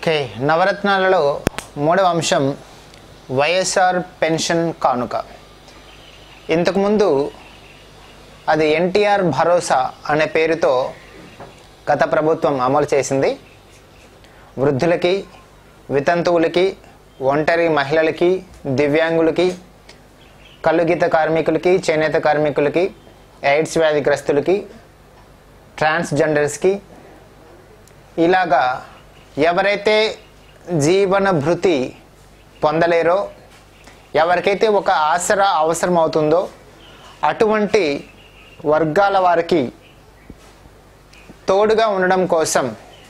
Okay, నవరత్నాలలో మూడవ అంశం వైఎస్ఆర్ పెన్షన్ కానుక. ఇంతకుముందు అది ఎన్టీఆర్ భరోసా అనే పేరుతో గత ప్రభుత్వం అమలు చేసింది. వృద్ధులకి, వితంతువులకి, ఒంటరి మహిళలకి, దివ్యాంగులకి, కల్లుగీత కార్మికులకి, చేనేత కార్మికులకి, ఎయిడ్స్ వ్యాధిగ్రస్తులకి, ట్రాన్స్జెండర్స్కి, ఇలాగా ఎవరైతే జీవన భృతి పొందలేరో, ఎవరికైతే ఒక ఆసరా అవసరం అవుతుందో అటువంటి వర్గాల వారికి తోడుగా ఉండడం కోసం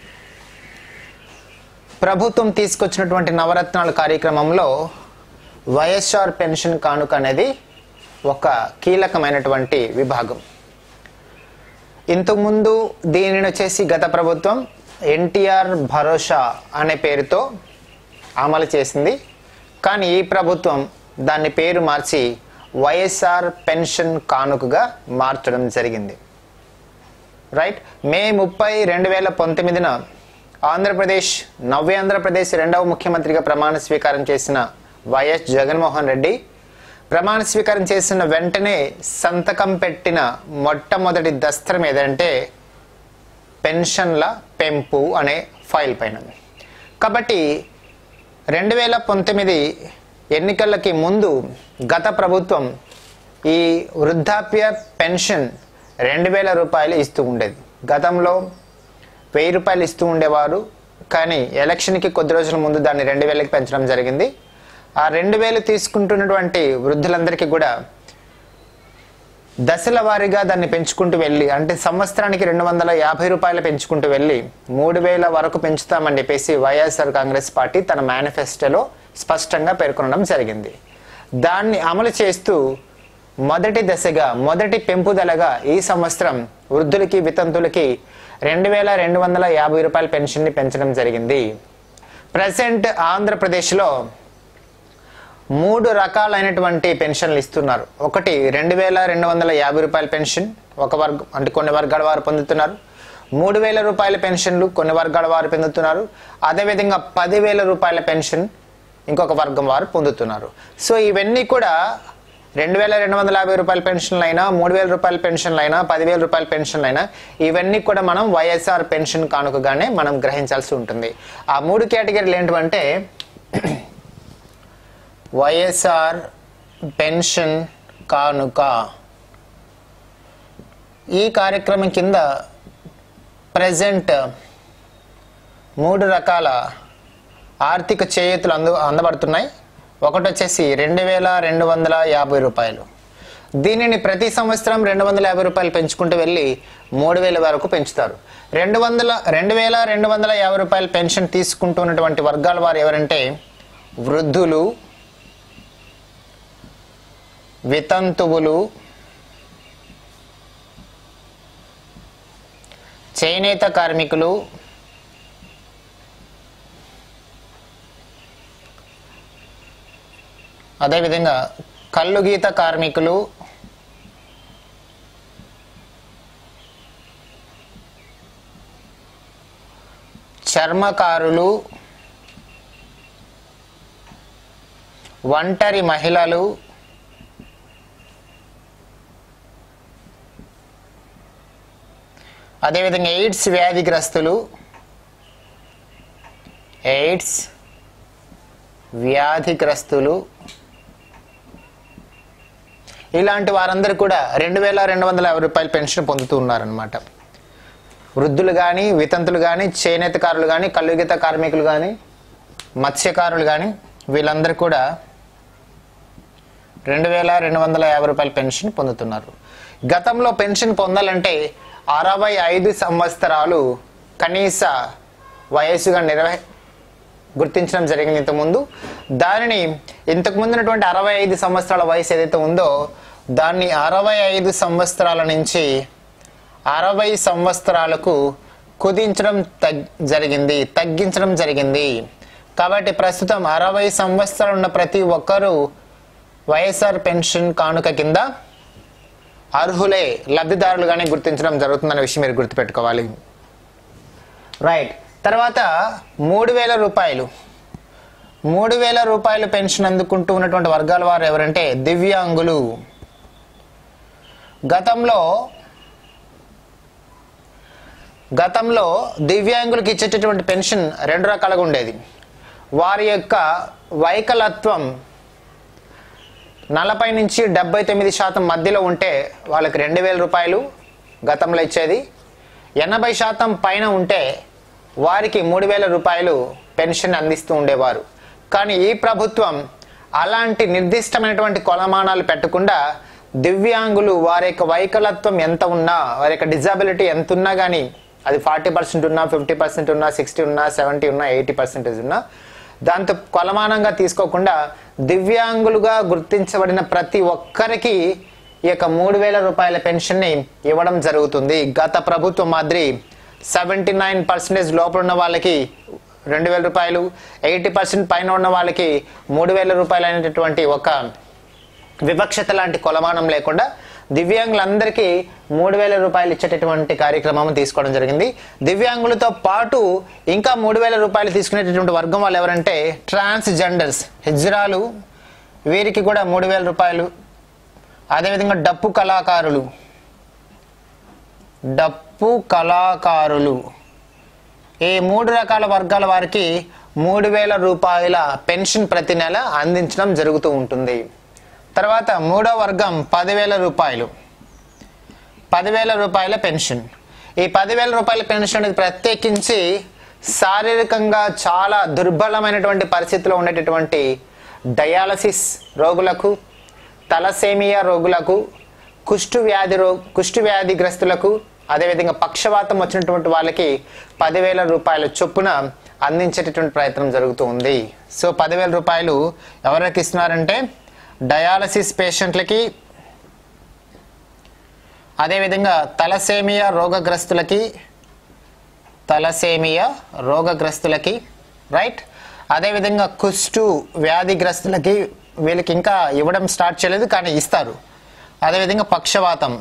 ప్రభుత్వం తీసుకొచ్చినటువంటి నవరత్నాల కార్యక్రమంలో వైఎస్ఆర్ పెన్షన్ కానుక అనేది ఒక కీలకమైనటువంటి విభాగం. ఇంతకుముందు దీనిని వచ్చేసి గత ప్రభుత్వం ఎన్టీఆర్ భరోసా అనే పేరుతో అమలు చేసింది. కానీ ఈ ప్రభుత్వం దాని పేరు మార్చి వైఎస్ఆర్ పెన్షన్ కానుకగా మార్చడం జరిగింది. రైట్, మే 30, 2019న ఆంధ్రప్రదేశ్ నవ్య ఆంధ్రప్రదేశ్ రెండవ ముఖ్యమంత్రిగా ప్రమాణ స్వీకారం చేసిన వైఎస్ జగన్మోహన్ రెడ్డి ప్రమాణ స్వీకారం చేసిన వెంటనే సంతకం పెట్టిన మొట్టమొదటి దస్త్రం ఏదంటే పెన్షన్ల పెంపు అనే ఫైల్ పైన. కాబట్టి 2019 ఎన్నికలకి ముందు గత ప్రభుత్వం ఈ వృద్ధాప్య పెన్షన్ 2000 రూపాయలు ఇస్తూ ఉండేది. గతంలో 1000 రూపాయలు ఇస్తూ ఉండేవారు. కానీ ఎలక్షన్కి కొద్ది రోజుల ముందు దాన్ని 2000కి పెంచడం జరిగింది. ఆ 2000 తీసుకుంటున్నటువంటి వృద్ధులందరికీ కూడా దశల వారీగా దాన్ని పెంచుకుంటూ వెళ్ళి, అంటే సంవత్సరానికి 250 రూపాయలు పెంచుకుంటూ వెళ్ళి 3000 వరకు పెంచుతామని చెప్పేసి వైఎస్ఆర్ కాంగ్రెస్ పార్టీ తన మేనిఫెస్టోలో స్పష్టంగా పేర్కొనడం జరిగింది. దాన్ని అమలు చేస్తూ మొదటి దశగా, మొదటి పెంపుదలగా ఈ సంవత్సరం వృద్ధులకి, వితంతులకి 2250 రూపాయల పెన్షన్ని పెంచడం జరిగింది. ప్రజెంట్ ఆంధ్రప్రదేశ్లో 3 రకాలైనటువంటి పెన్షన్లు ఇస్తున్నారు. ఒకటి 2250 రూపాయల పెన్షన్ ఒక వర్గం, అంటే కొన్ని వర్గాల వారు పొందుతున్నారు. 3000 రూపాయల పెన్షన్లు కొన్ని వర్గాల వారు పొందుతున్నారు. అదేవిధంగా 10,000 రూపాయల పెన్షన్ ఇంకొక వర్గం వారు పొందుతున్నారు. సో ఇవన్నీ కూడా 2250 రూపాయల పెన్షన్లు అయినా, 3000 రూపాయల పెన్షన్లు అయినా, 10,000 రూపాయల పెన్షన్లు అయినా, ఇవన్నీ కూడా మనం వైఎస్ఆర్ పెన్షన్ కానుకగానే మనం గ్రహించాల్సి ఉంటుంది. ఆ 3 కేటగిరీలు ఏంటంటే వైఎస్ఆర్ పెన్షన్ కానుక. ఈ కార్యక్రమం కింద ప్రజెంట్ 3 రకాల ఆర్థిక చేయూతలు అందబడుతున్నాయి. ఒకటి వచ్చేసి 2250 రూపాయలు. దీనిని ప్రతి సంవత్సరం 250 రూపాయలు పెంచుకుంటూ వెళ్ళి 3000 వరకు పెంచుతారు. 2250 రూపాయల పెన్షన్ తీసుకుంటున్నటువంటి వర్గాల వారు ఎవరంటే వృద్ధులు, వితంతువులు, చేనేత కార్మికులు, అదేవిధంగా కల్లుగీత కార్మికులు, చర్మకారులు, ఒంటరి మహిళలు, అదేవిధంగా ఎయిడ్స్ వ్యాధిగ్రస్తులు, ఎయిడ్స్ వ్యాధిగ్రస్తులు, ఇలాంటి వారందరూ కూడా 2250 రూపాయల పెన్షన్ పొందుతూ ఉన్నారనమాట. వృద్ధులు కానీ, వితంతులు కానీ, చేనేతకారులు కానీ, కల్లుగీత కార్మికులు కానీ, మత్స్యకారులు కానీ, వీళ్ళందరూ కూడా 2250 రూపాయల పెన్షన్ పొందుతున్నారు. గతంలో పెన్షన్ పొందాలంటే 65 సంవత్సరాలు కనీస వయస్సుగా గుర్తించడం జరిగింది ఇంతకుముందు. దానిని ఇంతకుముందు ఉన్నటువంటి 65 సంవత్సరాల వయసు ఏదైతే ఉందో దాన్ని 65 సంవత్సరాల నుంచి 60 సంవత్సరాలకు తగ్గించడం జరిగింది. కాబట్టి ప్రస్తుతం 60 సంవత్సరాలు ఉన్న ప్రతి ఒక్కరూ వైఎస్ఆర్ పెన్షన్ కానుక కింద అర్హులే, లబ్ధిదారులుగానే గుర్తించడం జరుగుతుందనే విషయం మీరు గుర్తుపెట్టుకోవాలి. రైట్, తర్వాత 3,000 రూపాయలు 3,000 రూపాయలు పెన్షన్ అందుకుంటూ ఉన్నటువంటి వర్గాల వారు ఎవరంటే దివ్యాంగులు. గతంలో దివ్యాంగులకు ఇచ్చేటటువంటి పెన్షన్ 2 రకాలుగా ఉండేది. వారి యొక్క వైకలత్వం 40 నుంచి 79% మధ్యలో ఉంటే వాళ్ళకి 2,000 రూపాయలు గతంలో ఇచ్చేది. 80% పైన ఉంటే వారికి 3,000 రూపాయలు పెన్షన్ అందిస్తూ ఉండేవారు. కానీ ఈ ప్రభుత్వం అలాంటి నిర్దిష్టమైనటువంటి కొలమానాలు పెట్టకుండా దివ్యాంగులు వారి యొక్క వైకలత్వం ఎంత ఉన్నా, వారి యొక్క డిజబిలిటీ ఎంత ఉన్నా కానీ, అది 40% ఉన్నా, 50% ఉన్నా, 60 ఉన్నా, 70 ఉన్నా, 80% ఉన్నా, దాంతో కొలమానంగా తీసుకోకుండా దివ్యాంగులుగా గుర్తించబడిన ప్రతి ఒక్కరికి ఈ యొక్క 3,000 రూపాయల పెన్షన్ని ఇవ్వడం జరుగుతుంది. గత ప్రభుత్వం మాదిరి 79% లోపల ఉన్న వాళ్ళకి 2,000 రూపాయలు, 80% పైన ఉన్న వాళ్ళకి 3,000 రూపాయలు అనేటటువంటి ఒక వివక్షత లాంటి కొలమానం లేకుండా దివ్యాంగులందరికీ 3,000 రూపాయలు ఇచ్చేటటువంటి కార్యక్రమం తీసుకోవడం జరిగింది. దివ్యాంగులతో పాటు ఇంకా 3,000 రూపాయలు తీసుకునేటటువంటి వర్గం వాళ్ళు ఎవరంటే ట్రాన్స్జెండర్స్, హిజ్రాలు, వీరికి కూడా 3,000 రూపాయలు. అదేవిధంగా డప్పు కళాకారులు, ఈ 3 రకాల వర్గాల వారికి 3,000 రూపాయల పెన్షన్ ప్రతి నెల అందించడం జరుగుతూ ఉంటుంది. తర్వాత 3వ వర్గం 10,000 రూపాయలు, 10,000 రూపాయల పెన్షన్. ఈ 10,000 రూపాయల పెన్షన్ అనేది ప్రత్యేకించి శారీరకంగా చాలా దుర్బలమైనటువంటి పరిస్థితిలో ఉండేటటువంటి డయాలసిస్ రోగులకు, తలసేమియా రోగులకు, కుష్టు వ్యాధిగ్రస్తులకు, అదేవిధంగా పక్షవాతం వచ్చినటువంటి వాళ్ళకి 10,000 రూపాయల చొప్పున అందించేటటువంటి ప్రయత్నం జరుగుతూ ఉంది. సో 10,000 రూపాయలు ఎవరికి ఇస్తున్నారంటే డయాలసిస్ పేషెంట్లకి, అదేవిధంగా తలసేమియా రోగగ్రస్తులకి, రైట్. అదేవిధంగా కుష్టు వ్యాధిగ్రస్తులకి, వీళ్ళకి ఇంకా ఇవ్వడం స్టార్ట్ చేయలేదు కానీ ఇస్తారు. అదేవిధంగా పక్షవాతం,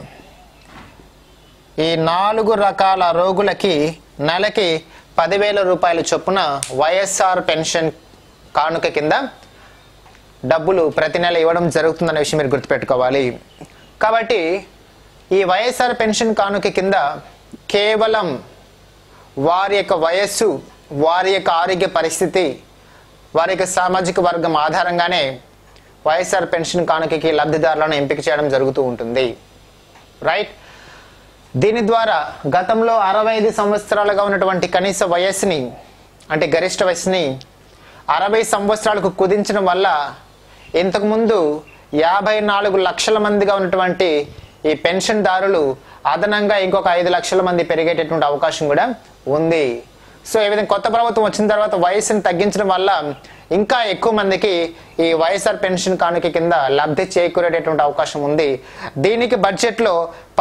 ఈ 4 రకాల రోగులకి నెలకి 10,000 రూపాయల చొప్పున వైఎస్ఆర్ పెన్షన్ కానుక కింద డబ్బులు ప్రతి నెల ఇవ్వడం జరుగుతుందనే విషయం మీరు గుర్తుపెట్టుకోవాలి. కాబట్టి ఈ వైఎస్ఆర్ పెన్షన్ కానుక కింద కేవలం వారి యొక్క వయస్సు, వారి యొక్క ఆరోగ్య పరిస్థితి, వారి యొక్క సామాజిక వర్గం ఆధారంగానే వైఎస్ఆర్ పెన్షన్ కానుకకి లబ్ధిదారులను ఎంపిక చేయడం జరుగుతూ ఉంటుంది, రైట్. దీని ద్వారా గతంలో 65 సంవత్సరాలుగా ఉన్నటువంటి కనీస వయస్సుని, అంటే గరిష్ట వయస్సుని 60 సంవత్సరాలకు కుదించడం వల్ల ఇంతకుముందు 54 లక్షల మందిగా ఉన్నటువంటి ఈ పెన్షన్దారులు అదనంగా ఇంకొక 5 లక్షల మంది పెరిగేటటువంటి అవకాశం కూడా ఉంది. సో ఈ విధంగా కొత్త ప్రభుత్వం వచ్చిన తర్వాత వయసుని తగ్గించడం వల్ల ఇంకా ఎక్కువ మందికి ఈ వైఎస్ఆర్ పెన్షన్ కానుక కింద లబ్ధి చేకూరేటటువంటి అవకాశం ఉంది. దీనికి బడ్జెట్లో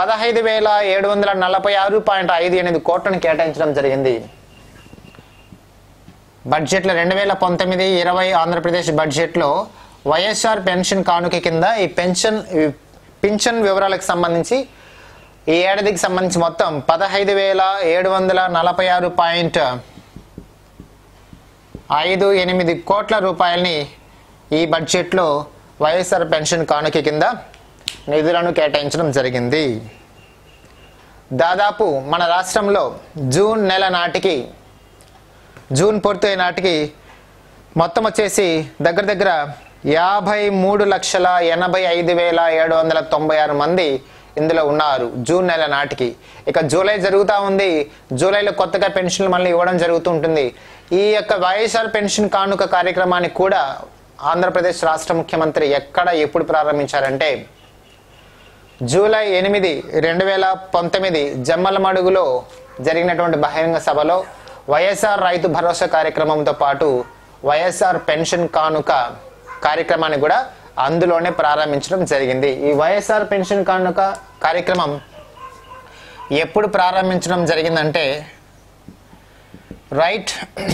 15,746.58 కోట్లను కేటాయించడం జరిగింది. బడ్జెట్లో 2019-20 ఆంధ్రప్రదేశ్ బడ్జెట్లో వైఎస్ఆర్ పెన్షన్ కానుక కింద ఈ పింఛన్ వివరాలకు సంబంధించి ఈ ఏడాదికి సంబంధించి మొత్తం 15,746.58 కోట్ల రూపాయలని ఈ బడ్జెట్లో వైఎస్ఆర్ పెన్షన్ కానుక కింద నిధులను కేటాయించడం జరిగింది. దాదాపు మన రాష్ట్రంలో జూన్ నెల నాటికి, జూన్ పూర్తయ్యే నాటికి మొత్తం వచ్చేసి దగ్గర దగ్గర 53,85,796 మంది ఇందులో ఉన్నారు జూన్ నెల నాటికి. ఇక జూలై జరుగుతూ ఉంది. జూలైలో కొత్తగా పెన్షన్లు మళ్ళీ ఇవ్వడం జరుగుతూ ఉంటుంది. ఈ యొక్క వైఎస్ఆర్ పెన్షన్ కానుక కార్యక్రమాన్ని కూడా ఆంధ్రప్రదేశ్ రాష్ట్ర ముఖ్యమంత్రి ఎప్పుడు ప్రారంభించారంటే జూలై 8, 2019 జమ్మలమడుగులో జరిగినటువంటి బహిరంగ సభలో వైఎస్ఆర్ రైతు భరోసా కార్యక్రమంతో పాటు వైఎస్ఆర్ పెన్షన్ కానుక కార్యక్రమాన్ని కూడా అందులోనే ప్రారంభించడం జరిగింది. ఈ వైఎస్ఆర్ పెన్షన్ కానుక కార్యక్రమం ఎప్పుడు ప్రారంభించడం జరిగిందంటే రైట్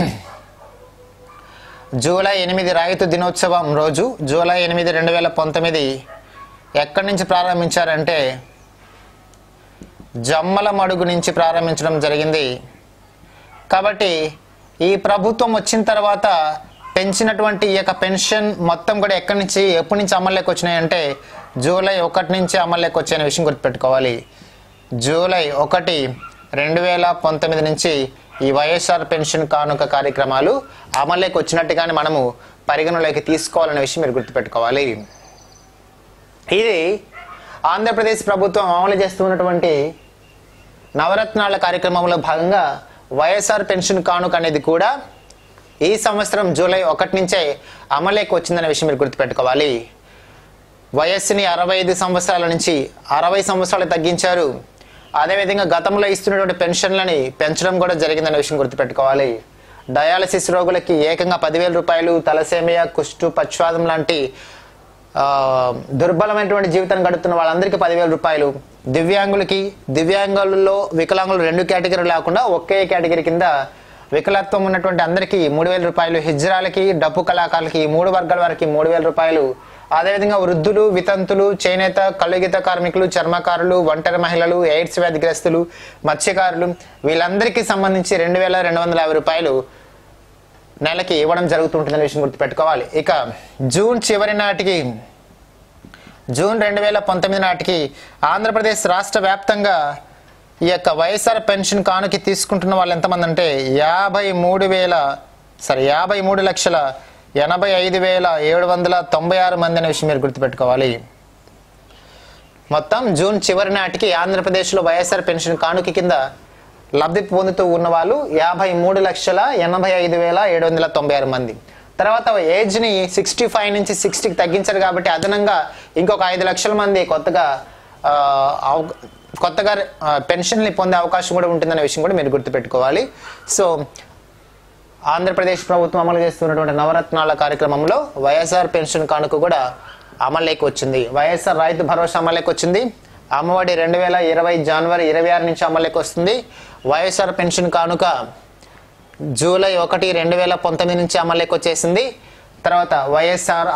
జూలై 8 రైతు దినోత్సవం రోజు, జూలై 8, 2019 ఎక్కడి నుంచి ప్రారంభించారంటే జమ్మలమడుగు నుంచి ప్రారంభించడం జరిగింది. కాబట్టి ఈ ప్రభుత్వం వచ్చిన తర్వాత పెంచినటువంటి ఈ యొక్క పెన్షన్ మొత్తం కూడా ఎక్కడి నుంచి ఎప్పటి నుంచి అమల్లోకి వచ్చినాయంటే జూలై 1 నుంచి అమల్లోకి వచ్చే విషయం గుర్తుపెట్టుకోవాలి. జూలై 1, 2019 నుంచి ఈ వైఎస్ఆర్ పెన్షన్ కానుక కార్యక్రమాలు అమల్లోకి వచ్చినట్టుగానే మనము పరిగణలోకి తీసుకోవాలనే విషయం మీరు గుర్తుపెట్టుకోవాలి. ఇది ఆంధ్రప్రదేశ్ ప్రభుత్వం అమలు చేస్తున్నటువంటి నవరత్నాల కార్యక్రమంలో భాగంగా వైఎస్ఆర్ పెన్షన్ కానుక అనేది కూడా ఈ సంవత్సరం జూలై 1 నుంచే అమలులోకి వచ్చిందనే విషయం మీరు గుర్తుపెట్టుకోవాలి. వయస్సుని 65 సంవత్సరాల నుంచి 60 సంవత్సరాలు తగ్గించారు. అదేవిధంగా గతంలో ఇస్తున్నటువంటి పెన్షన్లని పెంచడం కూడా జరిగిందనే విషయం గుర్తుపెట్టుకోవాలి. డయాలసిస్ రోగులకి ఏకంగా 10,000 రూపాయలు, తలసేమియా, కుష్టు, పక్షవాతం లాంటి దుర్బలమైనటువంటి జీవితాన్ని గడుపుతున్న వాళ్ళందరికీ 10,000 రూపాయలు, దివ్యాంగులలో వికలాంగులు 2 కేటగిరీలు లేకుండా ఒకే కేటగిరీ కింద వికలత్వం ఉన్నటువంటి అందరికీ 3,000 రూపాయలు, హిజ్రాలకి, డప్పు కళాకారులకి 3 వర్గాల వారికి 3,000 రూపాయలు, అదేవిధంగా వృద్ధులు, వితంతులు, చేనేత, కలుగీత కార్మికులు, చర్మకారులు, ఒంటరి మహిళలు, ఎయిడ్స్ వ్యాధిగ్రస్తులు, మత్స్యకారులు వీళ్ళందరికీ సంబంధించి 2,250 రూపాయలు నెలకి ఇవ్వడం జరుగుతుంటుందనే విషయం గుర్తుపెట్టుకోవాలి. ఇక జూన్ 2019 నాటికి ఆంధ్రప్రదేశ్ రాష్ట్ర వ్యాప్తంగా ఈ యొక్క వైఎస్ఆర్ పెన్షన్ కానుక తీసుకుంటున్న వాళ్ళు ఎంతమంది అంటే 53,85,796 మంది అనే విషయం మీరు గుర్తుపెట్టుకోవాలి. మొత్తం జూన్ చివరి నాటికి ఆంధ్రప్రదేశ్లో వైఎస్ఆర్ పెన్షన్ కానుక కింద లబ్ధి పొందుతూ ఉన్న వాళ్ళు 53,85,796 మంది. తర్వాత ఏజ్ని 65 నుంచి 60కి తగ్గించారు కాబట్టి అదనంగా ఇంకొక 5 లక్షల మంది కొత్తగా పెన్షన్ని పొందే అవకాశం కూడా ఉంటుందనే విషయం కూడా మీరు గుర్తుపెట్టుకోవాలి. సో ఆంధ్రప్రదేశ్ ప్రభుత్వం అమలు చేస్తున్నటువంటి నవరత్నాల కార్యక్రమంలో వైఎస్ఆర్ పెన్షన్ కానుక కూడా అమల్లోకి వచ్చింది. వైఎస్ఆర్ రైతు భరోసా అమల్లోకి వచ్చింది. అమ్మఒడి 2020 జనవరి 26 నుంచి అమల్లోకి వస్తుంది. వైఎస్ఆర్ పెన్షన్ కానుక జూలై 1, 2019 నుంచి అమల్లోకి వచ్చేసింది. తర్వాత వైఎస్ఆర్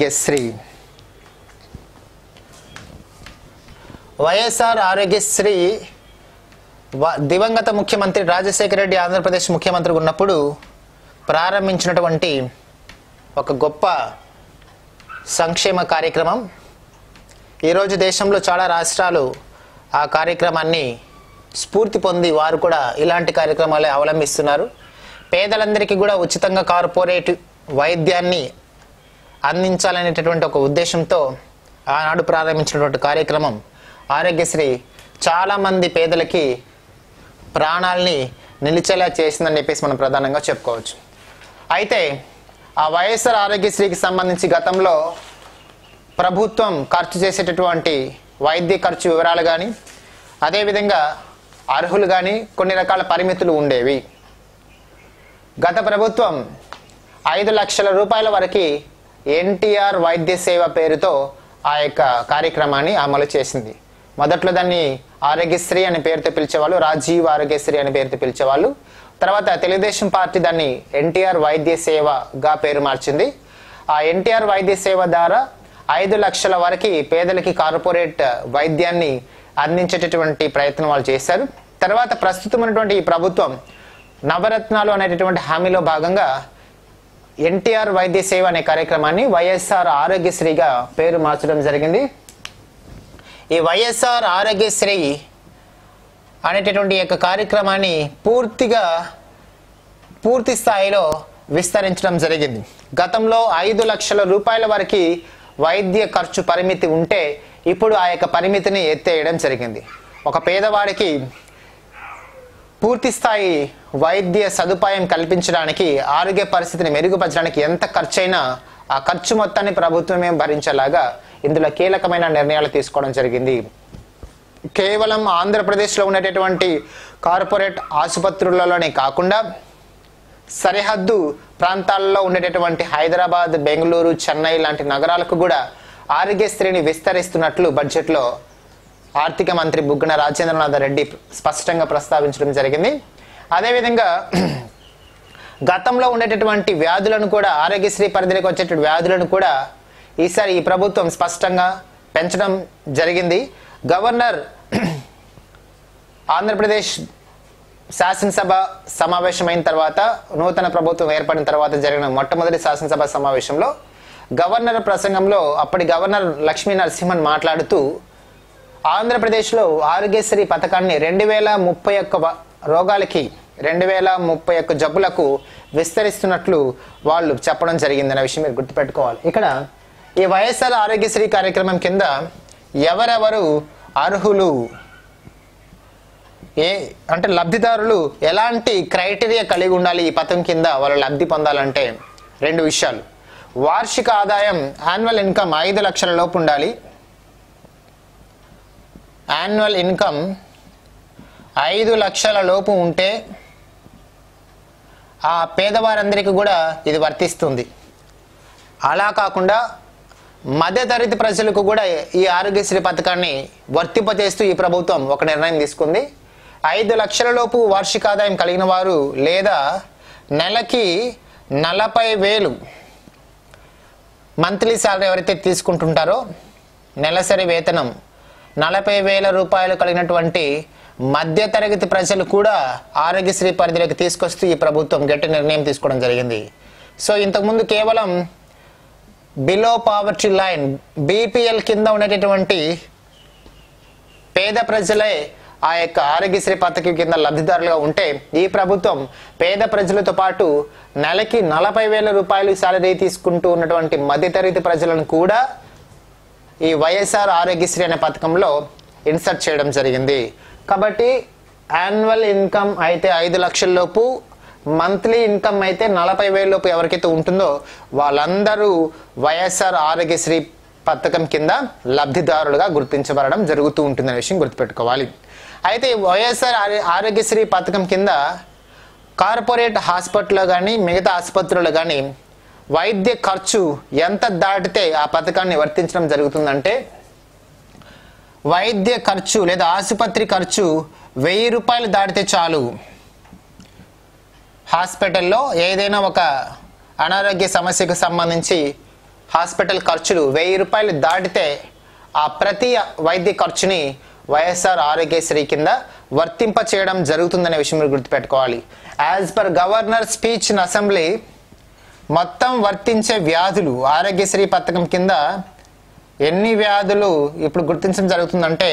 ఆరోగ్యశ్రీ దివంగత ముఖ్యమంత్రి రాజశేఖర రెడ్డి ఆంధ్రప్రదేశ్ ముఖ్యమంత్రి ఉన్నప్పుడు ప్రారంభించినటువంటి ఒక గొప్ప సంక్షేమ కార్యక్రమం. ఈరోజు దేశంలో చాలా రాష్ట్రాలు ఆ కార్యక్రమాన్ని స్ఫూర్తి పొంది వారు కూడా ఇలాంటి కార్యక్రమాలే అవలంబిస్తున్నారు. పేదలందరికీ కూడా ఉచితంగా కార్పొరేట్ వైద్యాన్ని అందించాలనేటటువంటి ఒక ఉద్దేశంతో ఆనాడు ప్రారంభించినటువంటి కార్యక్రమం ఆరోగ్యశ్రీ చాలామంది పేదలకి ప్రాణాలని నిలిచేలా చేసిందని చెప్పేసి మనం ప్రధానంగా చెప్పుకోవచ్చు. అయితే ఆ వైఎస్ఆర్ ఆరోగ్యశ్రీకి సంబంధించి గతంలో ప్రభుత్వం ఖర్చు చేసేటటువంటి వైద్య ఖర్చు వివరాలు కానీ అదేవిధంగా అర్హులు కానీ కొన్ని రకాల పరిమితులు ఉండేవి. గత ప్రభుత్వం 5 లక్షల రూపాయల వరకు ఎన్టీఆర్ వైద్య సేవ పేరుతో ఆ యొక్క కార్యక్రమాన్ని అమలు చేసింది. మొదట్లో దాన్ని ఆరోగ్యశ్రీ అనే పేరుతో పిలిచేవాళ్ళు, రాజీవ్ ఆరోగ్యశ్రీ అనే పేరుతో పిలిచేవాళ్ళు. తర్వాత తెలుగుదేశం పార్టీ దాన్ని ఎన్టీఆర్ వైద్య సేవగా పేరు మార్చింది. ఆ ఎన్టీఆర్ వైద్య సేవ ద్వారా 5 లక్షల వరకు పేదలకి కార్పొరేట్ వైద్యాన్ని అందించేటటువంటి ప్రయత్నం వాళ్ళు చేశారు. తర్వాత ప్రస్తుతం ఉన్నటువంటి ఈ ప్రభుత్వం నవరత్నాలు అనేటటువంటి హామీలో భాగంగా ఎన్టీఆర్ వైద్య సేవ అనే కార్యక్రమాన్ని వైఎస్ఆర్ ఆరోగ్యశ్రీగా పేరు మార్చడం జరిగింది. ఈ వైఎస్ఆర్ ఆరోగ్యశ్రీ అనేటటువంటి యొక్క కార్యక్రమాన్ని పూర్తి స్థాయిలో విస్తరించడం జరిగింది. గతంలో 5 లక్షల రూపాయల వరకు వైద్య ఖర్చు పరిమితి ఉంటే ఇప్పుడు ఆ యొక్క పరిమితిని ఎత్తేయడం జరిగింది. ఒక పేదవాడికి పూర్తి స్థాయి వైద్య సదుపాయం కల్పించడానికి, ఆరోగ్య పరిస్థితిని మెరుగుపరచడానికి ఎంత ఖర్చైనా ఆ ఖర్చు మొత్తాన్ని ప్రభుత్వమే భరించేలాగా ఇందులో కీలకమైన నిర్ణయాలు తీసుకోవడం జరిగింది. కేవలం ఆంధ్రప్రదేశ్లో ఉండేటటువంటి కార్పొరేట్ ఆసుపత్రులలోనే కాకుండా సరిహద్దు ప్రాంతాల్లో ఉండేటటువంటి హైదరాబాద్, బెంగళూరు, చెన్నై లాంటి నగరాలకు కూడా ఆరోగ్యశ్రీని విస్తరిస్తున్నట్లు బడ్జెట్లో ఆర్థిక మంత్రి బుగ్గన రాజేంద్రనాథ్ రెడ్డి స్పష్టంగా ప్రస్తావించడం జరిగింది. అదేవిధంగా గతంలో ఉండేటటువంటి వ్యాధులను కూడా, ఆరోగ్యశ్రీ పరిధిలోకి వచ్చేటువంటి వ్యాధులను కూడా ఈసారి ఈ ప్రభుత్వం స్పష్టంగా పెంచడం జరిగింది. గవర్నర్ ఆంధ్రప్రదేశ్ శాసనసభ సమావేశమైన తర్వాత నూతన ప్రభుత్వం ఏర్పడిన తర్వాత జరిగిన మొట్టమొదటి శాసనసభ సమావేశంలో గవర్నర్ ప్రసంగంలో అప్పటి గవర్నర్ లక్ష్మీ నరసింహన్ మాట్లాడుతూ ఆంధ్రప్రదేశ్లో ఆరోగ్యశ్రీ పథకాన్ని 2031 రోగాలకి 2031 జబ్బులకు విస్తరిస్తున్నట్లు వాళ్ళు చెప్పడం జరిగిందనే విషయం మీరు గుర్తుపెట్టుకోవాలి. ఇక్కడ ఈ వైఎస్ఆర్ ఆరోగ్యశ్రీ కార్యక్రమం కింద ఎవరెవరు అర్హులు, అంటే లబ్ధిదారులు ఎలాంటి క్రైటీరియా కలిగి ఉండాలి ఈ పథకం కింద వాళ్ళు లబ్ధి పొందాలంటే 2 విషయాలు. వార్షిక ఆదాయం యాన్యువల్ ఇన్కమ్ 5 లక్షల లోపు ఉండాలి. యాన్యువల్ ఇన్కమ్ 5 లక్షల లోపు ఉంటే ఆ పేదవారందరికీ కూడా ఇది వర్తిస్తుంది. అలా కాకుండా మధ్యతరగతి ప్రజలకు కూడా ఈ ఆరోగ్యశ్రీ పథకాన్ని వర్తింపజేస్తూ ఈ ప్రభుత్వం ఒక నిర్ణయం తీసుకుంది. 5 లక్షల లోపు వార్షిక ఆదాయం కలిగిన వారు లేదా నెలకి 40,000 మంత్లీ శాలరీ ఎవరైతే తీసుకుంటుంటారో నెలసరి వేతనం 40,000 రూపాయలు కలిగినటువంటి మధ్యతరగతి ప్రజలు కూడా ఆరోగ్యశ్రీ పరిధిలోకి తీసుకొస్తూ ఈ ప్రభుత్వం గట్టి నిర్ణయం తీసుకోవడం జరిగింది. సో ఇంతకుముందు కేవలం బిలో పావర్టీ లైన్ బీపీఎల్ కింద ఉండేటటువంటి పేద ప్రజలే ఆ యొక్క ఆరోగ్యశ్రీ పథకం కింద లబ్ధిదారులుగా ఉంటే ఈ ప్రభుత్వం పేద ప్రజలతో పాటు నెలకి 40,000 రూపాయలు సాలరీ తీసుకుంటూ ఉన్నటువంటి మధ్యతరగతి ప్రజలను కూడా ఈ వైఎస్ఆర్ ఆరోగ్యశ్రీ అనే పథకంలో ఇన్సర్ట్ చేయడం జరిగింది. కాబట్టి యాన్యువల్ ఇన్కమ్ అయితే 5 లక్షల లోపు, మంత్లీ ఇన్కమ్ అయితే 40,000 లోపు ఎవరికైతే ఉంటుందో వాళ్ళందరూ వైఎస్ఆర్ ఆరోగ్యశ్రీ పథకం కింద లబ్ధిదారులుగా గుర్తించబడడం జరుగుతూ ఉంటుందనే విషయం గుర్తుపెట్టుకోవాలి. అయితే వైఎస్ఆర్ ఆరోగ్యశ్రీ పథకం కింద కార్పొరేట్ హాస్పిటల్లో కానీ మిగతా ఆసుపత్రుల్లో కానీ వైద్య ఖర్చు ఎంత దాటితే ఆ పథకాన్ని వర్తించడం జరుగుతుందంటే వైద్య ఖర్చు లేదా ఆసుపత్రి ఖర్చు 1000 రూపాయలు దాటితే చాలు. హాస్పిటల్లో ఏదైనా ఒక అనారోగ్య సమస్యకు సంబంధించి హాస్పిటల్ ఖర్చులు 1000 రూపాయలు దాటితే ఆ ప్రతి వైద్య ఖర్చుని వైఎస్ఆర్ ఆరోగ్యశ్రీ కింద వర్తింప చేయడం జరుగుతుందనే విషయం మీరు గుర్తుపెట్టుకోవాలి. As per governor speech in assembly మొత్తం వర్తించే వ్యాధులు ఆరోగ్యశ్రీ పథకం కింద ఎన్ని వ్యాధులు ఇప్పుడు గుర్తించడం జరుగుతుందంటే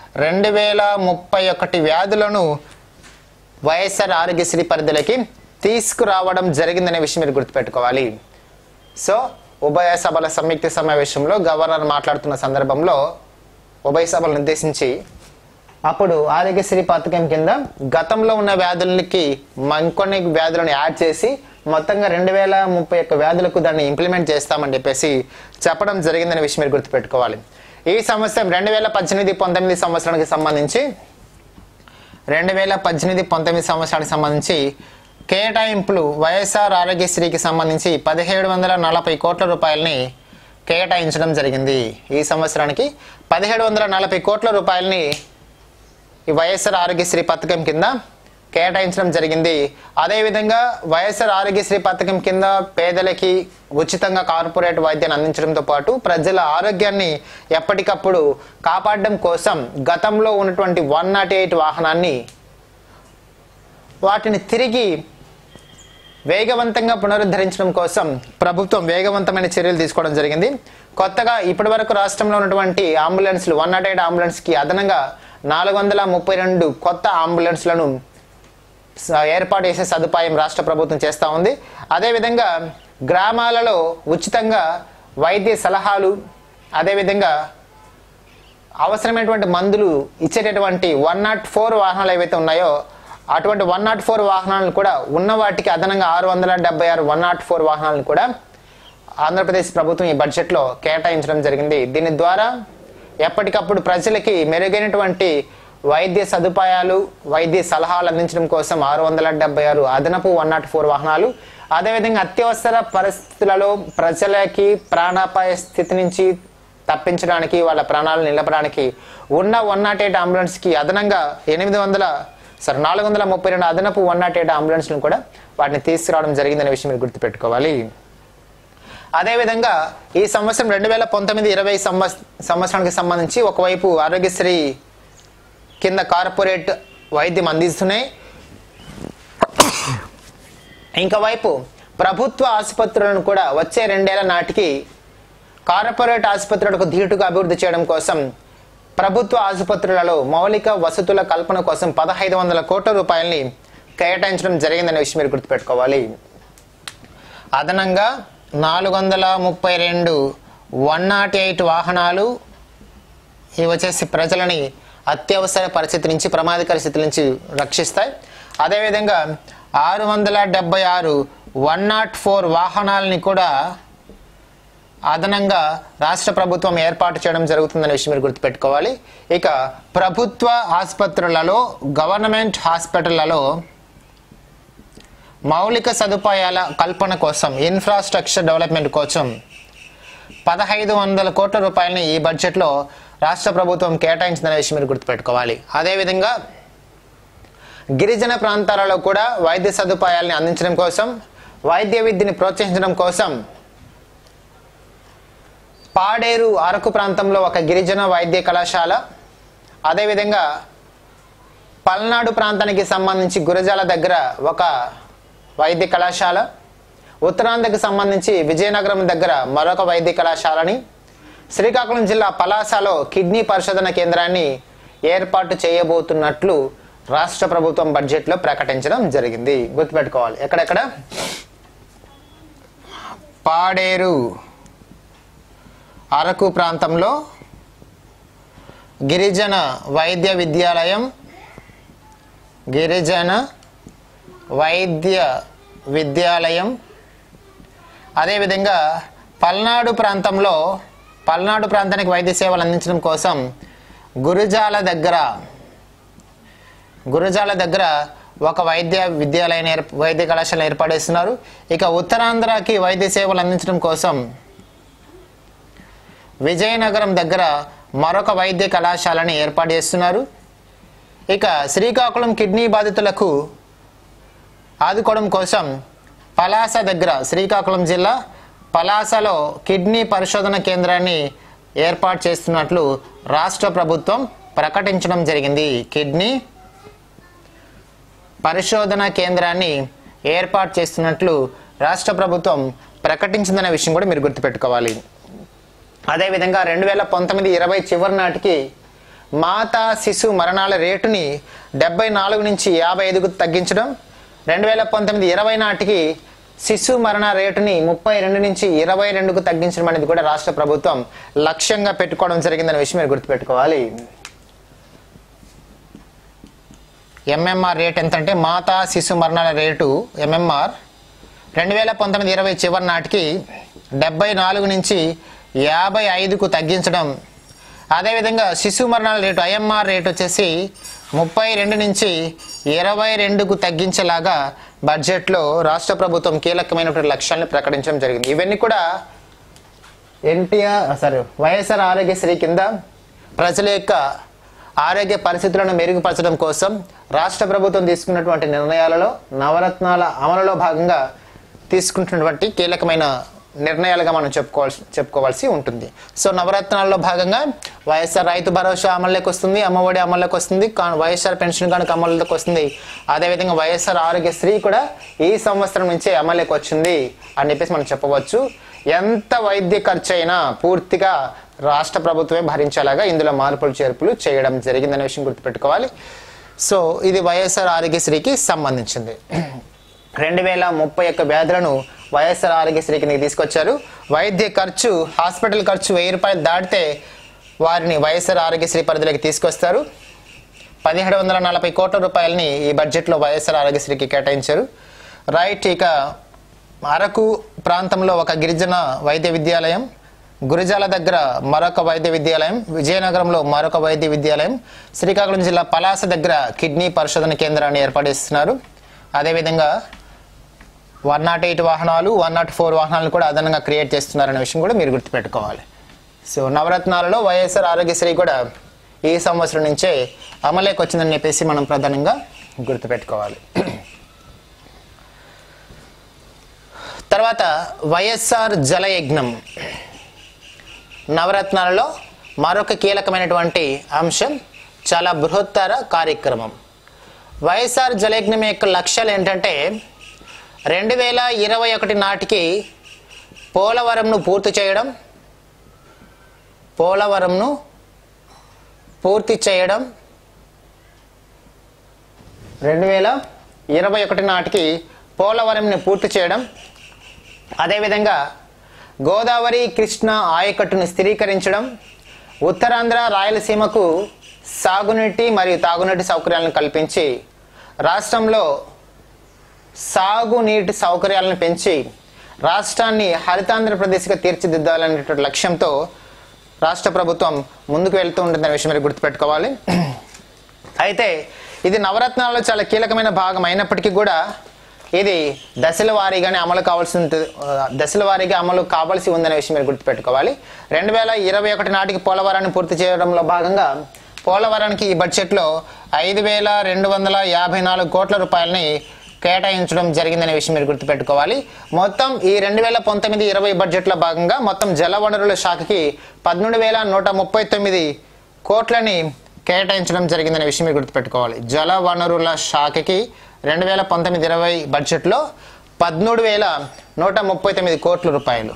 2031 వ్యాధులను వైఎస్ఆర్ ఆరోగ్యశ్రీ పరిధిలోకి తీసుకురావడం జరిగిందనే విషయం మీరు గుర్తుపెట్టుకోవాలి. సో ఉభయ సభల సంయుక్త సమావేశంలో గవర్నర్ మాట్లాడుతున్న సందర్భంలో ఉభయ సభలను ఉద్దేశించి అప్పుడు ఆరోగ్యశ్రీ పథకం కింద గతంలో ఉన్న వ్యాధులకి మరికొన్ని వ్యాధులను యాడ్ చేసి మొత్తంగా 2031 వ్యాధులకు దాన్ని ఇంప్లిమెంట్ చేస్తామని చెప్పేసి చెప్పడం జరిగిందనే విషయం మీరు గుర్తుపెట్టుకోవాలి. ఈ సంవత్సరం 2018-19 సంవత్సరానికి సంబంధించి 2018-19 సంవత్సరానికి సంబంధించి కేటాయింపులు వైఎస్ఆర్ ఆరోగ్యశ్రీకి సంబంధించి 1740 కోట్ల రూపాయలని కేటాయించడం జరిగింది. ఈ సంవత్సరానికి 1740 కోట్ల రూపాయలని ఈ వైఎస్ఆర్ ఆరోగ్యశ్రీ పథకం కింద కేటాయించడం జరిగింది. అదేవిధంగా వైఎస్ఆర్ ఆరోగ్యశ్రీ పథకం కింద పేదలకి ఉచితంగా కార్పొరేట్ వైద్యాన్ని అందించడంతో పాటు ప్రజల ఆరోగ్యాన్ని ఎప్పటికప్పుడు కాపాడడం కోసం గతంలో ఉన్నటువంటి 108 వాహనాన్ని వాటిని తిరిగి వేగవంతంగా పునరుద్ధరించడం కోసం ప్రభుత్వం వేగవంతమైన చర్యలు తీసుకోవడం జరిగింది. కొత్తగా ఇప్పటి వరకు రాష్ట్రంలో ఉన్నటువంటి అంబులెన్స్లు 108 అంబులెన్స్కి అదనంగా 432 కొత్త అంబులెన్స్లను ఏర్పాటు చేసే సదుపాయం రాష్ట్ర ప్రభుత్వం చేస్తూ ఉంది. అదేవిధంగా గ్రామాలలో ఉచితంగా వైద్య సలహాలు, అదేవిధంగా అవసరమైనటువంటి మందులు ఇచ్చేటటువంటి 104 వాహనాలు ఏవైతే ఉన్నాయో అటువంటి 104 వాహనాలను కూడా ఉన్న వాటికి అదనంగా 676 104 వాహనాలను కూడా ఆంధ్రప్రదేశ్ ప్రభుత్వం ఈ బడ్జెట్లో కేటాయించడం జరిగింది. దీని ద్వారా ఎప్పటికప్పుడు ప్రజలకి మెరుగైనటువంటి వైద్య సదుపాయాలు, వైద్య సలహాలు అందించడం కోసం 676 అదనపు 104 వాహనాలు, అదేవిధంగా అత్యవసర పరిస్థితులలో ప్రజలకి ప్రాణాపాయ స్థితి నుంచి తప్పించడానికి, వాళ్ళ ప్రాణాలు నిలపడానికి ఉన్న 108 అంబులెన్స్కి అదనంగా 432 అదనపు 108 అంబులెన్స్లను కూడా వాటిని తీసుకురావడం జరిగిందనే విషయం మీరు గుర్తుపెట్టుకోవాలి. అదేవిధంగా ఈ సంవత్సరం 2019-20 సంవత్సరానికి సంబంధించి ఒకవైపు ఆరోగ్యశ్రీ కింద కార్పొరేట్ వైద్యం అందిస్తున్నాయి, ఇంకోవైపు ప్రభుత్వ ఆసుపత్రులను కూడా వచ్చే 2 ఏళ్ల నాటికి కార్పొరేట్ ఆసుపత్రులకు ధీటుగా అభివృద్ధి చేయడం కోసం ప్రభుత్వ ఆసుపత్రులలో మౌలిక వసతుల కల్పన కోసం 1500 కోట్ల రూపాయలని కేటాయించడం జరిగిందనే విషయం మీరు గుర్తుపెట్టుకోవాలి. అదనంగా 432 108 వాహనాలు ఇవి వచ్చేసి ప్రజలని అత్యవసర పరిస్థితి నుంచి ప్రమాదకర స్థితి నుంచి రక్షిస్తాయి. అదేవిధంగా 676 104 వాహనాలని కూడా అదనంగా రాష్ట్ర ప్రభుత్వం ఏర్పాటు చేయడం జరుగుతుందనే విషయం మీరు గుర్తుపెట్టుకోవాలి. ఇక ప్రభుత్వ ఆసుపత్రులలో గవర్నమెంట్ హాస్పిటళ్లలో మౌలిక సదుపాయాల కల్పన కోసం ఇన్ఫ్రాస్ట్రక్చర్ డెవలప్మెంట్ కోసం 1500 కోట్ల రూపాయలని ఈ బడ్జెట్లో రాష్ట్ర ప్రభుత్వం కేటాయించిందనే విషయం మీరు గుర్తుపెట్టుకోవాలి. అదేవిధంగా గిరిజన ప్రాంతాలలో కూడా వైద్య సదుపాయాలని అందించడం కోసం వైద్య విద్యని ప్రోత్సహించడం కోసం పాడేరు అరకు ప్రాంతంలో ఒక గిరిజన వైద్య కళాశాల, అదేవిధంగా పల్నాడు ప్రాంతానికి సంబంధించి గురజాల దగ్గర ఒక వైద్య కళాశాల, ఉత్తరాంధ్రకు సంబంధించి విజయనగరం దగ్గర మరొక వైద్య కళాశాలని, శ్రీకాకుళం జిల్లా పలాసలో కిడ్నీ పరిశోధన కేంద్రాన్ని ఏర్పాటు చేయబోతున్నట్లు రాష్ట్ర ప్రభుత్వం బడ్జెట్లో ప్రకటించడం జరిగింది. గుర్తుపెట్టుకోవాలి. ఎక్కడెక్కడ? పాడేరు అరకు ప్రాంతంలో గిరిజన వైద్య విద్యాలయం, అదేవిధంగా పల్నాడు ప్రాంతానికి వైద్య సేవలు అందించడం కోసం గురజాల దగ్గర ఒక వైద్య కళాశాల ఏర్పడేస్తున్నారు. ఇక ఉత్తరాంధ్రకి వైద్య సేవలు అందించడం కోసం విజయనగరం దగ్గర మరొక వైద్య కళాశాలని ఏర్పాటు చేస్తున్నారు. ఇక శ్రీకాకుళం కిడ్నీ బాధితులకు ఆదుకోవడం కోసం పలాస దగ్గర శ్రీకాకుళం జిల్లా పలాసలో కిడ్నీ పరిశోధన కేంద్రాన్ని ఏర్పాటు చేస్తున్నట్లు రాష్ట్ర ప్రభుత్వం ప్రకటించడం జరిగింది. కిడ్నీ పరిశోధన కేంద్రాన్ని ఏర్పాటు చేస్తున్నట్లు రాష్ట్ర ప్రభుత్వం ప్రకటించిందనే విషయం కూడా మీరు గుర్తుపెట్టుకోవాలి. అదేవిధంగా 2019-20 చివరి నాటికి మాతా శిశు మరణాల రేటుని 74 నుంచి 55కు తగ్గించడం, 2019-20 నాటికి శిశు మరణ రేటుని 32 నుంచి 22కు తగ్గించడం అనేది కూడా రాష్ట్ర ప్రభుత్వం లక్ష్యంగా పెట్టుకోవడం జరిగిందనే విషయం మీరు గుర్తుపెట్టుకోవాలి. ఎంఎంఆర్ రేట్ ఎంతంటే మాతా శిశు మరణాల రేటు ఎంఎంఆర్ 2019-20 చివరి నాటికి 74 నుంచి 55కు తగ్గించడం, అదేవిధంగా శిశు మరణాల రేటు ఐఎంఆర్ రేట్ వచ్చేసి 32 నుంచి 22కు తగ్గించేలాగా బడ్జెట్లో రాష్ట్ర ప్రభుత్వం కీలకమైనటువంటి లక్ష్యాలను ప్రకటించడం జరిగింది. ఇవన్నీ కూడా వైఎస్ఆర్ ఆరోగ్యశ్రీ కింద ప్రజల యొక్క ఆరోగ్య పరిస్థితులను మెరుగుపరచడం కోసం రాష్ట్ర ప్రభుత్వం తీసుకున్నటువంటి నిర్ణయాలలో నవరత్నాల అమలులో భాగంగా తీసుకుంటున్నటువంటి కీలకమైన నిర్ణయాలుగా మనం చెప్పుకోవాల్సి ఉంటుంది. సో నవరత్నాల్లో భాగంగా వైఎస్ఆర్ రైతు భరోసా అమల్లోకి వస్తుంది, అమ్మఒడి అమల్లోకి వస్తుంది, వైఎస్ఆర్ పెన్షన్ కనుక అమల్లోకి వస్తుంది, అదేవిధంగా వైఎస్ఆర్ ఆరోగ్యశ్రీ కూడా ఈ సంవత్సరం నుంచే అమల్లోకి వచ్చింది అని చెప్పేసి మనం చెప్పవచ్చు. ఎంత వైద్య ఖర్చు అయినా పూర్తిగా రాష్ట్ర ప్రభుత్వమే భరించేలాగా ఇందులో మార్పులు చేర్పులు చేయడం జరిగిందనే విషయం గుర్తుపెట్టుకోవాలి. సో ఇది వైఎస్ఆర్ ఆరోగ్యశ్రీకి సంబంధించింది. 2031 వ్యాధులను వైఎస్ఆర్ ఆరోగ్యశ్రీకి తీసుకొచ్చారు. వైద్య ఖర్చు హాస్పిటల్ ఖర్చు 1000 రూపాయలు దాటితే వారిని వైఎస్ఆర్ ఆరోగ్యశ్రీ పరిధిలోకి తీసుకొస్తారు. 1740 కోట్ల రూపాయలని ఈ బడ్జెట్లో వైఎస్ఆర్ ఆరోగ్యశ్రీకి కేటాయించారు. రైట్. ఇక అరకు ప్రాంతంలో ఒక గిరిజన వైద్య విద్యాలయం, గురజాల దగ్గర మరొక వైద్య విద్యాలయం, విజయనగరంలో మరొక వైద్య విద్యాలయం, శ్రీకాకుళం జిల్లా పలాస దగ్గర కిడ్నీ పరిశోధన కేంద్రాన్ని ఏర్పాటు. అదేవిధంగా 108 వాహనాలు 104 వాహనాలను కూడా అదనంగా క్రియేట్ చేస్తున్నారనే విషయం కూడా మీరు గుర్తుపెట్టుకోవాలి. సో నవరత్నాలలో వైఎస్ఆర్ ఆరోగ్యశ్రీ కూడా ఈ సంవత్సరం నుంచే అమలులోకి వచ్చిందని చెప్పేసి మనం ప్రధానంగా గుర్తుపెట్టుకోవాలి. తర్వాత వైఎస్ఆర్ జలయజ్ఞం నవరత్నాలలో మరొక కీలకమైనటువంటి అంశం, చాలా బృహత్తర కార్యక్రమం. వైఎస్ఆర్ జలయజ్ఞం యొక్క లక్ష్యాలు ఏంటంటే 2021 నాటికి పోలవరంను పూర్తి చేయడం 2021 నాటికి పోలవరంని పూర్తి చేయడం, అదేవిధంగా గోదావరి కృష్ణ ఆయకట్టును స్థిరీకరించడం, ఉత్తరాంధ్ర రాయలసీమకు సాగునీటి మరియు తాగునీటి సౌకర్యాలను కల్పించి రాష్ట్రంలో సాగునీటి సౌకర్యాలను పెంచి రాష్ట్రాన్ని హరితాంధ్రప్రదేశ్గా తీర్చిదిద్దాలనేటువంటి లక్ష్యంతో రాష్ట్ర ప్రభుత్వం ముందుకు వెళ్తూ ఉంటుందనే విషయం మీరు గుర్తుపెట్టుకోవాలి. అయితే ఇది నవరత్నాల్లో చాలా కీలకమైన భాగం అయినప్పటికీ కూడా ఇది దశల వారీగానే అమలు కావాల్సి ఉందనే విషయం మీరు గుర్తుపెట్టుకోవాలి. 2021 నాటికి పోలవరాన్ని పూర్తి చేయడంలో భాగంగా పోలవరానికి ఈ బడ్జెట్లో 5,254 కోట్ల రూపాయలని కేటాయించడం జరిగిందనే విషయం మీరు గుర్తుపెట్టుకోవాలి. మొత్తం ఈ 2019-20 బడ్జెట్లో భాగంగా మొత్తం జలవనరుల శాఖకి 13,139 కోట్లని కేటాయించడం జరిగిందనే విషయం మీరు గుర్తుపెట్టుకోవాలి. జలవనరుల శాఖకి 2019-20 బడ్జెట్లో 13,139 కోట్ల రూపాయలు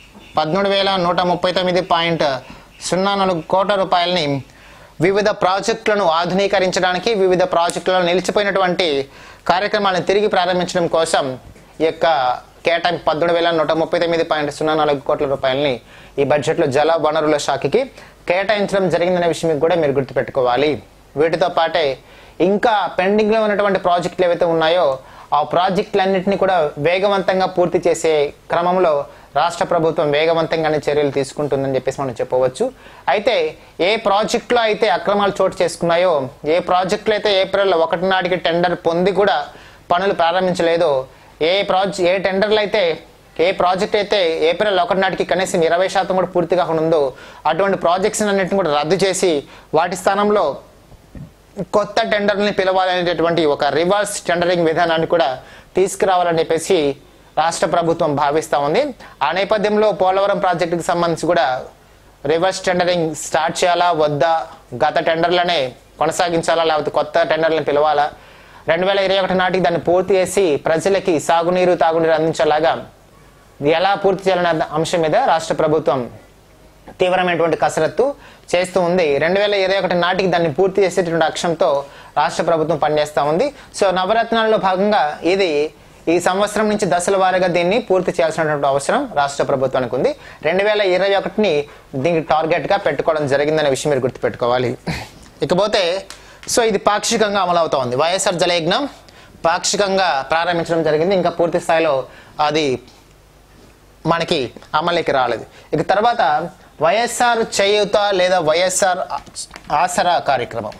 13,139.04 కోట్ల రూపాయలని వివిధ ప్రాజెక్టులను ఆధునీకరించడానికి, వివిధ ప్రాజెక్టులలో నిలిచిపోయినటువంటి కార్యక్రమాలను తిరిగి ప్రారంభించడం కోసం ఈ యొక్క కేటాయింపు 13,139.04 కోట్ల రూపాయలని ఈ బడ్జెట్లో జల వనరుల శాఖకి కేటాయించడం జరిగిందనే విషయం కూడా మీరు గుర్తుపెట్టుకోవాలి. వీటితో పాటే ఇంకా పెండింగ్లో ఉన్నటువంటి ప్రాజెక్టులు ఏవైతే ఉన్నాయో ఆ ప్రాజెక్టులన్నింటినీ కూడా వేగవంతంగా పూర్తి చేసే క్రమంలో రాష్ట్ర ప్రభుత్వం వేగవంతంగానే చర్యలు తీసుకుంటుందని చెప్పేసి మనం చెప్పవచ్చు. అయితే ఏ ప్రాజెక్టులో అయితే అక్రమాలు చోటు చేసుకున్నాయో, ఏ ప్రాజెక్టులు అయితే ఏప్రిల్ 1 నాటికి టెండర్ పొంది కూడా పనులు ప్రారంభించలేదో, ఏ ప్రాజెక్ట్ అయితే ఏప్రిల్ 1 నాటికి కనీసం 20% కూడా పూర్తి కాకుండా ఉందో అటువంటి ప్రాజెక్ట్స్ అన్నింటినీ కూడా రద్దు చేసి వాటి స్థానంలో కొత్త టెండర్ని పిలవాలనేటటువంటి ఒక రివర్స్ టెండరింగ్ విధానాన్ని కూడా తీసుకురావాలని చెప్పేసి రాష్ట్ర ప్రభుత్వం భావిస్తూ ఉంది. ఆ నేపథ్యంలో పోలవరం ప్రాజెక్టుకి సంబంధించి కూడా రివర్స్ టెండరింగ్ స్టార్ట్ చేయాలా వద్దా, గత టెండర్లనే కొనసాగించాలా లేకపోతే కొత్త టెండర్లను పిలవాలా, 2021 నాటికి దాన్ని పూర్తి చేసి ప్రజలకి సాగునీరు తాగునీరు అందించేలాగా ఎలా పూర్తి చేయాలనే అంశం మీద రాష్ట్ర ప్రభుత్వం తీవ్రమైనటువంటి కసరత్తు చేస్తూ ఉంది. 2021 నాటికి దాన్ని పూర్తి చేసేటువంటి లక్ష్యంతో రాష్ట్ర ప్రభుత్వం పనిచేస్తూ ఉంది. సో నవరత్నాల్లో భాగంగా ఈ సంవత్సరం నుంచి దశల వారీగా దీన్ని పూర్తి చేయాల్సినటువంటి అవసరం రాష్ట్ర ప్రభుత్వానికి ఉంది. 2021ని దీనికి టార్గెట్గా పెట్టుకోవడం జరిగిందనే విషయం మీరు గుర్తుపెట్టుకోవాలి. ఇకపోతే సో ఇది పాక్షికంగా అమలు అవుతా ఉంది. వైఎస్ఆర్ జలయజ్ఞం పాక్షికంగా ప్రారంభించడం జరిగింది, ఇంకా పూర్తి స్థాయిలో అది మనకి అమలుకి రాలేదు. ఇక తర్వాత వైఎస్ఆర్ చేయూత లేదా వైఎస్ఆర్ ఆసరా కార్యక్రమం.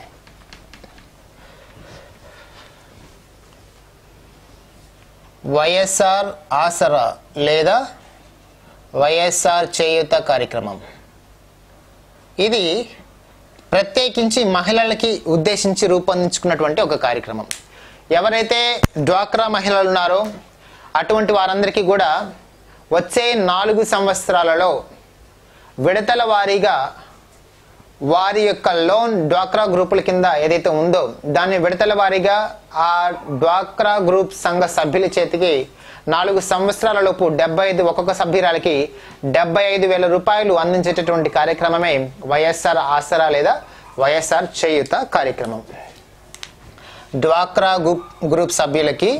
వైఎస్ఆర్ ఆసరా లేదా వైఎస్ఆర్ చేయూత కార్యక్రమం ఇది ప్రత్యేకించి మహిళలకి ఉద్దేశించి రూపొందించుకున్నటువంటి ఒక కార్యక్రమం. ఎవరైతే డ్వాక్రా మహిళలు ఉన్నారో అటువంటి వారందరికీ కూడా వచ్చే 4 సంవత్సరాలలో విడతల వారీగా వారి యొక్క లోన్ డ్వాక్రా గ్రూపుల కింద ఏదైతే ఉందో దాన్ని విడతల వారీగా ఆ డ్వాక్రా గ్రూప్ సంఘ సభ్యుల చేతికి 4 సంవత్సరాల లోపు 75 ఒక్కొక్క సభ్యురాలకి 75,000 రూపాయలు అందించేటటువంటి కార్యక్రమమే వైఎస్ఆర్ ఆసరా లేదా వైఎస్ఆర్ చేయూత కార్యక్రమం. డ్వాక్రా గ్రూప్ సభ్యులకి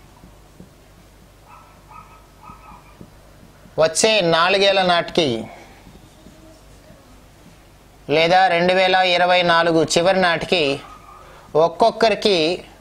వచ్చే 4 ఏళ్ల నాటికి లేదా 2024 చివరి నాటికి ఒక్కొక్కరికి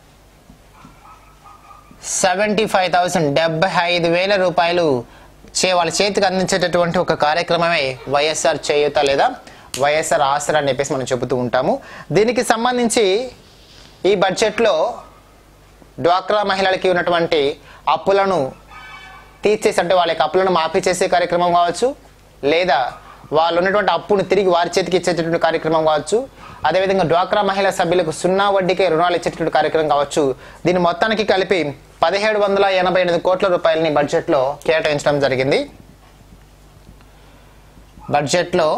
75,000 రూపాయలు వాళ్ళ చేతికి అందించేటటువంటి ఒక కార్యక్రమమే వైఎస్ఆర్ చేయూత లేదా వైఎస్ఆర్ ఆసరా అని చెప్పేసి మనం చెబుతూ ఉంటాము. దీనికి సంబంధించి ఈ బడ్జెట్లో డ్వాక్రా మహిళలకి ఉన్నటువంటి అప్పులను తీర్చేసి అంటే వాళ్ళకి అప్పులను మాఫీ చేసే కార్యక్రమం కావచ్చు, లేదా వాళ్ళు ఉన్నటువంటి అప్పును తిరిగి వారి చేతికి ఇచ్చేటటువంటి కార్యక్రమం కావచ్చు, అదేవిధంగా డ్వాక్రా మహిళా సభ్యులకు 0 వడ్డీకే రుణాలు ఇచ్చేటటువంటి కార్యక్రమం కావచ్చు. దీని మొత్తానికి కలిపి 1,788 కోట్ల రూపాయలని బడ్జెట్లో కేటాయించడం జరిగింది. బడ్జెట్లో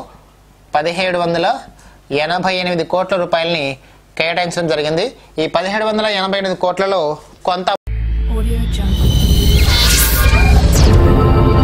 1,788 కోట్ల రూపాయలని కేటాయించడం జరిగింది. ఈ 1,788 కోట్లలో కొంత Audio Jungle.